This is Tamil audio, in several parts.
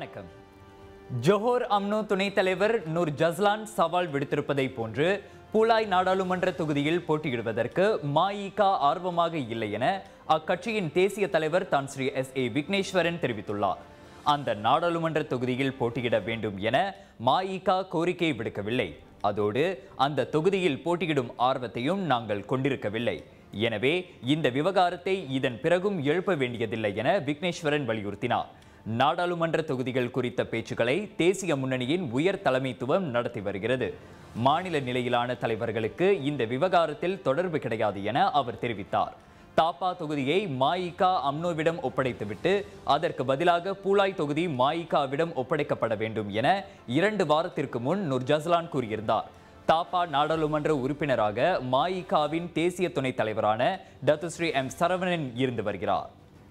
வணக்கம். ஜோஹர் அம்னோ துணைத் தலைவர் நூர் ஜஸ்லான் சவால் விடுத்திருப்பதை போன்று பூலாய் நாடாளுமன்ற தொகுதியில் போட்டியிடுவதற்கு மஇக ஆர்வமாக இல்லை என அக்கட்சியின் தேசிய தலைவர் தான் ஸ்ரீ SA விக்னேஸ்வரன் தெரிவித்துள்ளார். அந்த நாடாளுமன்ற தொகுதியில் போட்டியிட வேண்டும் என மஇக கோரிக்கை விடுக்கவில்லை. அதோடு அந்த தொகுதியில் போட்டியிடும் ஆர்வத்தையும் நாங்கள் கொண்டிருக்கவில்லை. எனவே இந்த விவகாரத்தை இதன் பிறகும் எழுப்ப வேண்டியதில்லை என விக்னேஸ்வரன் வலியுறுத்தினார். நாடாளுமன்ற தொகுதிகள் குறித்த பேச்சுக்களை தேசிய முன்னணியின் உயர் தலைமைத்துவம் நடத்தி வருகிறது. மாநில நிலையிலான தலைவர்களுக்கு இந்த விவகாரத்தில் தொடர்பு கிடையாது என அவர் தெரிவித்தார். தாப்பா தொகுதியை மஇக அம்னோவிடம் ஒப்படைத்துவிட்டு அதற்கு பதிலாக பூலாய் தொகுதி மஇகவிடம் ஒப்படைக்கப்பட வேண்டும் என 2 வாரத்திற்கு முன் நூர் ஜஸ்லான் கூறியிருந்தார். தாப்பா நாடாளுமன்ற உறுப்பினராக மஇகவின் தேசிய துணைத் தலைவரான டத்து ஸ்ரீ M சரவணன் இருந்து வருகிறார்.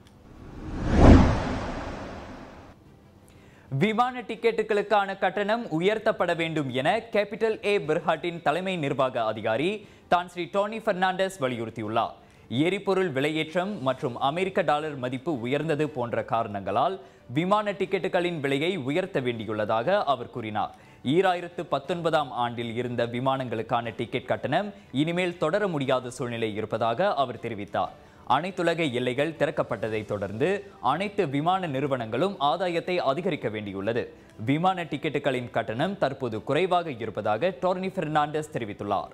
விமான டிக்கெட்டுகளுக்கான கட்டணம் உயர்த்தப்பட வேண்டும் என கேபிட்டல் A பிர்ஹாட்டின் தலைமை நிர்வாக அதிகாரி தான் ஸ்ரீ டோனி பெர்னாண்டஸ் வலியுறுத்தியுள்ளார். எரிபொருள் விலையேற்றம் மற்றும் அமெரிக்க டாலர் மதிப்பு உயர்ந்தது போன்ற காரணங்களால் விமான டிக்கெட்டுகளின் விலையை உயர்த்த வேண்டியுள்ளதாக அவர் கூறினார். 2019ஆம் ஆண்டில் இருந்த விமானங்களுக்கான டிக்கெட் கட்டணம் இனிமேல் தொடர முடியாத சூழ்நிலை இருப்பதாக அவர் தெரிவித்தார். அனைத்துலக எல்லைகள் திறக்கப்பட்டதை தொடர்ந்து அனைத்து விமான நிறுவனங்களும் ஆதாயத்தை அதிகரிக்க வேண்டியுள்ளது. விமான டிக்கெட்டுகளின் கட்டணம் தற்போது குறைவாக இருப்பதாக டோனி பெர்னாண்டஸ் தெரிவித்துள்ளார்.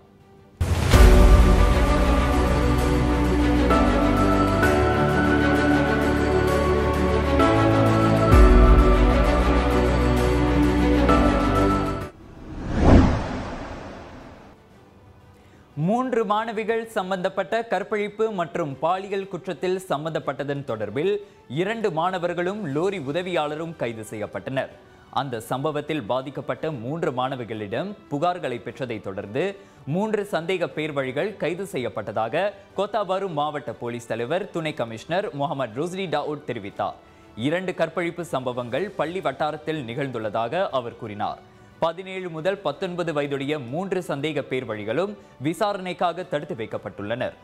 மூன்று மாணவிகள் சம்பந்தப்பட்ட கற்பழிப்பு மற்றும் பாலியல் குற்றத்தில் சம்பந்தப்பட்டதன் தொடர்பில் 2 மாணவர்களும் லோரி உதவியாளரும் கைது செய்யப்பட்டனர். அந்த சம்பவத்தில் பாதிக்கப்பட்ட 3 மாணவிகளிடம் புகார்களை பெற்றதை தொடர்ந்து 3 சந்தேக பேர்வழிகள் கைது செய்யப்பட்டதாக கோத்தாபாரு மாவட்ட போலீஸ் தலைவர் துணை கமிஷனர் முகமது ரோஸ்டி டாவூட் தெரிவித்தார். 2 கற்பழிப்பு சம்பவங்கள் பள்ளி வட்டாரத்தில் நிகழ்ந்துள்ளதாக அவர் கூறினார். 17 முதல் 19 வயதுடைய 3 சந்தேக பேர் வழிகளும் விசாரணைக்காக தடுத்து வைக்கப்பட்டுள்ளனர்.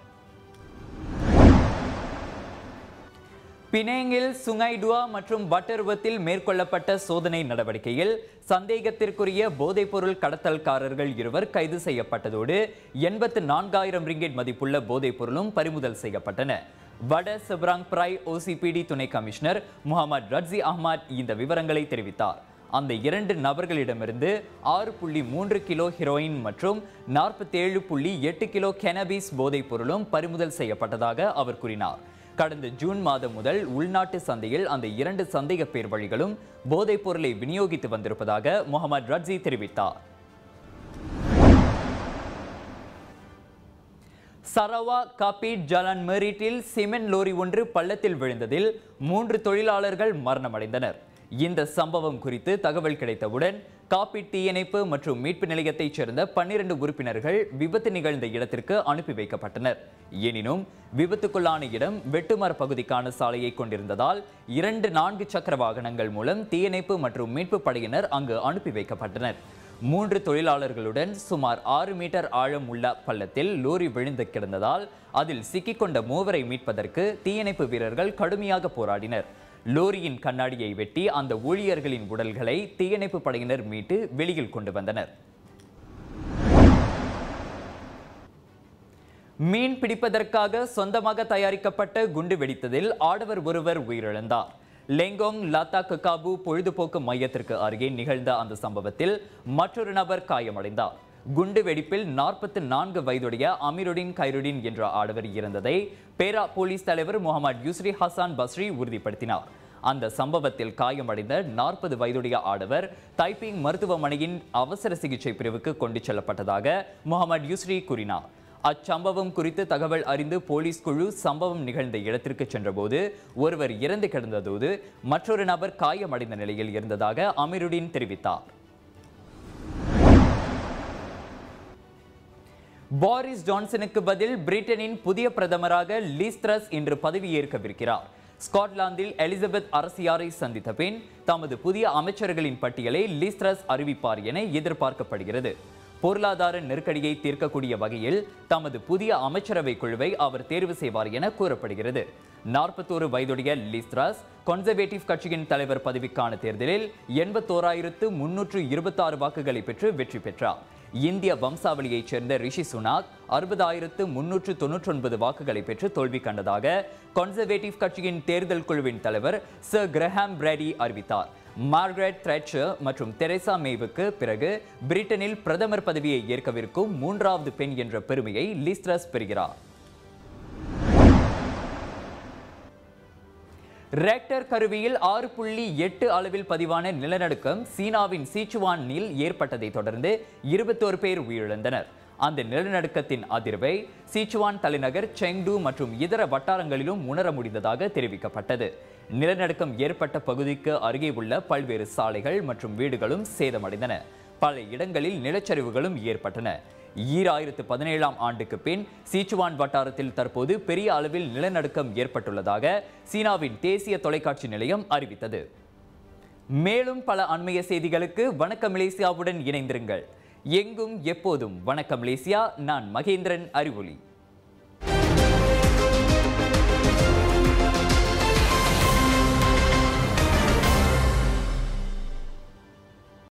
பினேங்கில் சுங்கைடுவா மற்றும் பட்டர்வத்தில் மேற்கொள்ளப்பட்ட சோதனை நடவடிக்கையில் சந்தேகத்திற்குரிய போதைப்பொருள் கடத்தல்காரர்கள் 2 கைது செய்யப்பட்டதோடு 84,000 ரிங்கெட் மதிப்புள்ள போதைப்பொருளும் பறிமுதல் செய்யப்பட்டன. வட செப்ராங் பிராய் OCPD துணை கமிஷனர் முகமது ரட்சி அஹ்மத் இந்த விவரங்களை தெரிவித்தார். அந்த 2 நபர்களிடமிருந்து 6.3 கிலோ ஹெரோயின் மற்றும் 47.8 கிலோ கெனபிஸ் போதைப் பொருளும் பறிமுதல் செய்யப்பட்டதாக அவர் கூறினார். கடந்த ஜூன் மாதம் முதல் உள்நாட்டு சந்தையில் அந்த 2 சந்தேக பேர் வழிகளும் போதைப் பொருளை விநியோகித்து வந்திருப்பதாக முகமது ரட்சி தெரிவித்தார். சரவா காப்பீட் ஜலான் மெரிட்டில் சிமெண்ட் லோரி ஒன்று பள்ளத்தில் விழுந்ததில் 3 தொழிலாளர்கள் மரணமடைந்தனர். இந்த சம்பவம் குறித்து தகவல் கிடைத்தவுடன் காப்பீட் தீயணைப்பு மற்றும் மீட்பு நிலையத்தைச் சேர்ந்த 12 உறுப்பினர்கள் விபத்து நிகழ்ந்த இடத்திற்கு அனுப்பி வைக்கப்பட்டனர். எனினும் விபத்துக்குள்ளான இடம் வெட்டுமர பகுதிக்கான சாலையை கொண்டிருந்ததால் 2 4 சக்கர வாகனங்கள் மூலம் தீயணைப்பு மற்றும் மீட்பு படையினர் அங்கு அனுப்பி வைக்கப்பட்டனர். 3 தொழிலாளர்களுடன் சுமார் 6 மீட்டர் ஆழம் உள்ள பள்ளத்தில் லோரி விழுந்து கிடந்ததால் அதில் சிக்கிக்கொண்ட 3 மீட்பதற்கு தீயணைப்பு வீரர்கள் கடுமையாக போராடினர். லோரியின் கண்ணாடியை வெட்டி அந்த ஊழியர்களின் உடல்களை தீயணைப்பு படையினர் மீட்டு வெளியில் கொண்டு வந்தனர். மீன் பிடிப்பதற்காக சொந்தமாக தயாரிக்கப்பட்ட குண்டு வெடித்ததில் ஆடவர் ஒருவர் உயிரிழந்தார். லெங்கோங் லாத்தா ககாபு பொழுதுபோக்கு மையத்திற்கு அருகே நிகழ்ந்த அந்த சம்பவத்தில் மற்றொரு நபர் காயமடைந்தார். குண்டு வெடிப்பில் 44 வயதுடைய அமீருடின் கைருடின் என்ற ஆடவர் இறந்ததை பேரா போலீஸ் தலைவர் முகமது யூஸ்ரி ஹசான் பஸ்ரி உறுதிப்படுத்தினார். அந்த சம்பவத்தில் காயமடைந்த 40 வயதுடைய ஆடவர் தைப்பிங் மருத்துவமனையின் அவசர சிகிச்சை பிரிவுக்கு கொண்டு செல்லப்பட்டதாக முகமது யூஸ்ரி கூறினார். அச்சம்பவம் குறித்து தகவல் அறிந்து போலீஸ் குழு சம்பவம் நிகழ்ந்த இடத்திற்கு சென்றபோது ஒருவர் இறந்து கிடந்ததோடு மற்றொரு நபர் காயமடைந்த நிலையில் இருந்ததாக அமீருடின் தெரிவித்தார். போரிஸ் ஜான்சனுக்கு பதில் பிரிட்டனின் புதிய பிரதமராக லீஸ் த்ரஸ் இன்று பதவியேற்கவிருக்கிறார். ஸ்காட்லாந்தில் எலிசபெத் அரசியாரை சந்தித்த பின் தமது புதிய அமைச்சர்களின் பட்டியலை லீஸ் த்ரஸ் அறிவிப்பார் என எதிர்பார்க்கப்படுகிறது. பொருளாதார நெருக்கடியை தீர்க்கக்கூடிய வகையில் தமது புதிய அமைச்சரவை குழுவை அவர் தேர்வு செய்வார் என கூறப்படுகிறது. 41 வயதுடைய லிஸ் ட்ரஸ் கன்சர்வேட்டிவ் கட்சியின் தலைவர் பதவிக்கான தேர்தலில் 81,326 வாக்குகளை பெற்று வெற்றி பெற்றார். இந்திய வம்சாவளியைச் சேர்ந்த ரிஷி சுனாக் 60,399 வாக்குகளை பெற்று தோல்வி கண்டதாக கன்சர்வேட்டிவ் கட்சியின் தேர்தல் குழுவின் தலைவர் சர் கிரஹாம் பிராடி அறிவித்தார். மார்கரெட் த்ரெட்சர் மற்றும் தெரேசா மேவுக்கு பிறகு பிரிட்டனில் பிரதமர் பதவியை ஏற்கவிருக்கும் 3வது பெண் என்ற பெருமையை லிஸ் ட்ரஸ் பெறுகிறார். ரெக்டர் கருவியில் 6.8 அளவில் பதிவான நிலநடுக்கம் சீனாவின் சீச்சுவானில் ஏற்பட்டதை தொடர்ந்து 21 பேர் உயிரிழந்தனர். அந்த நிலநடுக்கத்தின் அதிர்வை சீச்சுவான் தலைநகர் செங்டு மற்றும் இதர வட்டாரங்களிலும் உணர முடிந்ததாக தெரிவிக்கப்பட்டது. நிலநடுக்கம் ஏற்பட்ட பகுதிக்கு அருகே உள்ள பல்வேறு சாலைகள் மற்றும் வீடுகளும் சேதமடைந்தன. பல இடங்களில் நிலச்சரிவுகளும் ஏற்பட்டன. 2017ஆம் ஆண்டுக்கு பின் சீச்சுவான் வட்டாரத்தில் தற்போது பெரிய அளவில் நிலநடுக்கம் ஏற்பட்டுள்ளதாக சீனாவின் தேசிய தொலைக்காட்சி நிலையம் அறிவித்தது. மேலும் பல அண்மைய செய்திகளுக்கு வணக்கம் மலேசியாவுடன் இணைந்திருங்கள். எங்கும் எப்போதும் வணக்கம் மலேசியா. நான் மகேந்திரன் அறிவொளி.